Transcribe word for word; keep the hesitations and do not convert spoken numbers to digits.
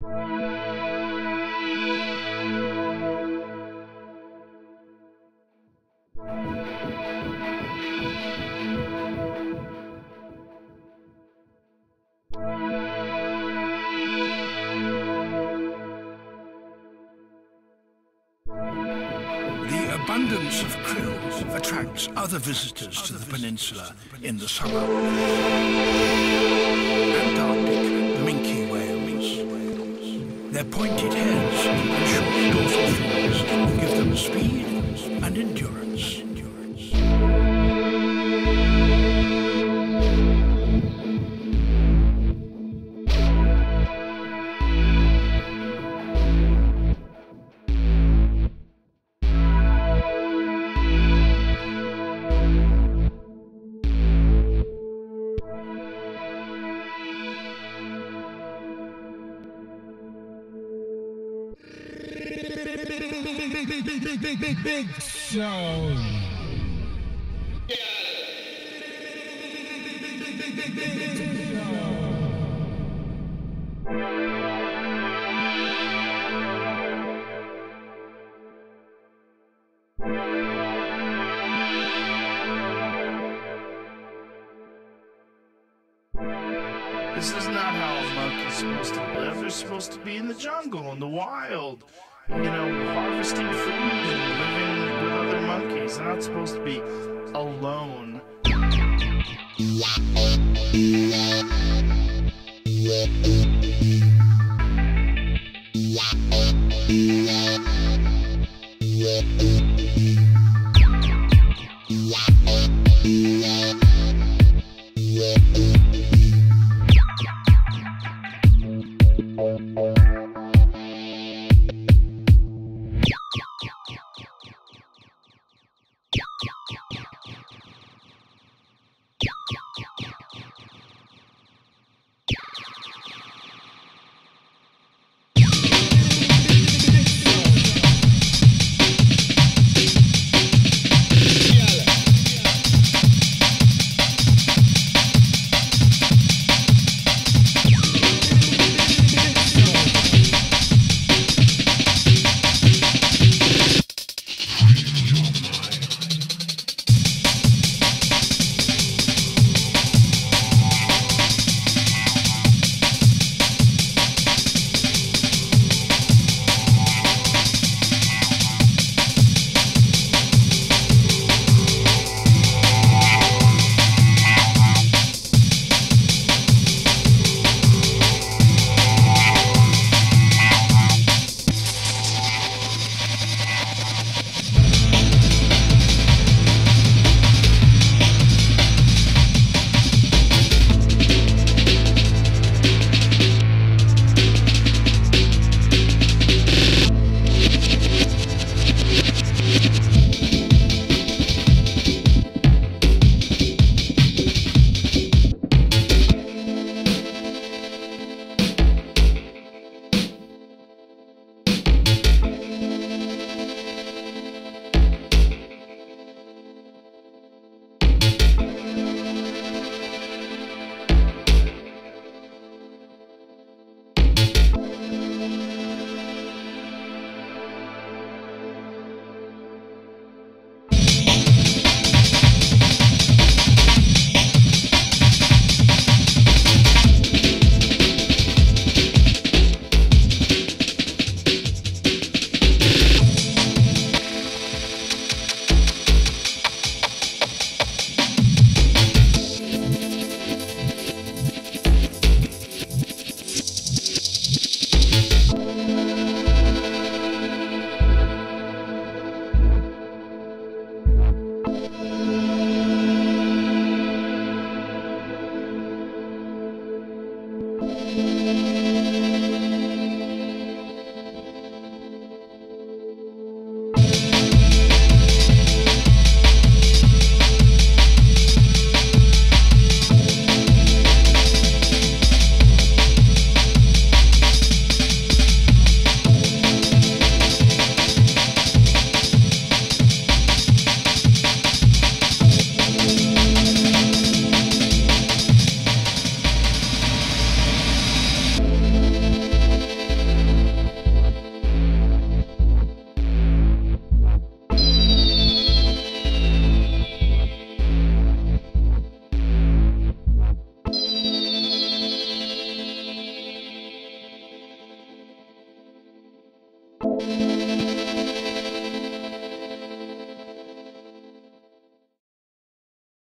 The abundance of krill attracts other visitors to the peninsula in the summer. Antarctic minke whales. Their pointed heads and short dorsal fins give them speed and endurance. Big, big, big, big, big, big show. This is not how a monkey's supposed to live. They're supposed to be in the jungle, in the wild, you know, harvesting food and living with other monkeys. They're not supposed to be alone. Yeah.